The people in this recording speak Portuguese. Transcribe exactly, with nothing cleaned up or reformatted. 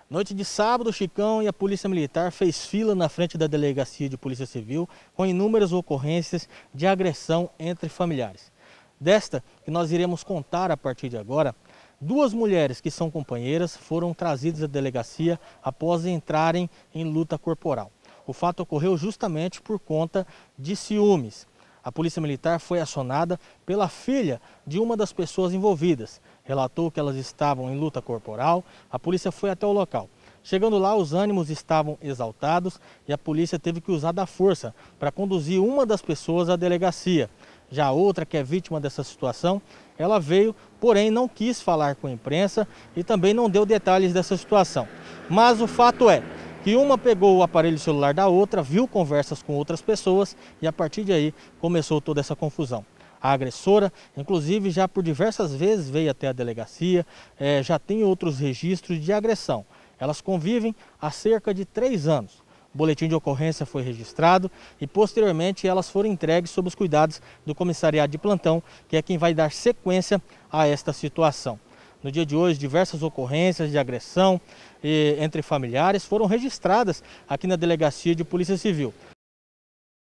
Noite de sábado, Chicão e a Polícia Militar fez fila na frente da Delegacia de Polícia Civil com inúmeras ocorrências de agressão entre familiares. Desta que nós iremos contar a partir de agora, duas mulheres que são companheiras foram trazidas à delegacia após entrarem em luta corporal. O fato ocorreu justamente por conta de ciúmes. A Polícia Militar foi acionada pela filha de uma das pessoas envolvidas. Relatou que elas estavam em luta corporal, a polícia foi até o local. Chegando lá, os ânimos estavam exaltados e a polícia teve que usar da força para conduzir uma das pessoas à delegacia. Já a outra, que é vítima dessa situação, ela veio, porém não quis falar com a imprensa e também não deu detalhes dessa situação. Mas o fato é que uma pegou o aparelho celular da outra, viu conversas com outras pessoas e a partir de aí começou toda essa confusão. A agressora, inclusive, já por diversas vezes veio até a delegacia, é, já tem outros registros de agressão. Elas convivem há cerca de três anos. O boletim de ocorrência foi registrado e posteriormente elas foram entregues sob os cuidados do comissariado de plantão, que é quem vai dar sequência a esta situação. No dia de hoje, diversas ocorrências de agressão eh, entre familiares foram registradas aqui na Delegacia de Polícia Civil.